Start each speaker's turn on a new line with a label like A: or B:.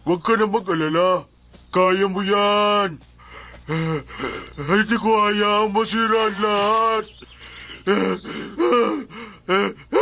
A: Huwag ka na mag-alala. Kaya mo yan. Hindi ko hayaang masira ang lahat.